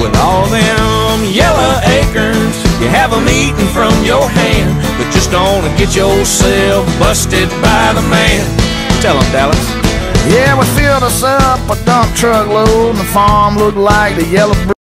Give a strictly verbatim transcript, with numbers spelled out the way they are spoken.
But all them yellow acorns, you have them eating from your hand, but just don't get yourself busted by the man. Tell them, Dallas. Yeah, we filled us up a dump truck load, and the farm looked like the yellow brick.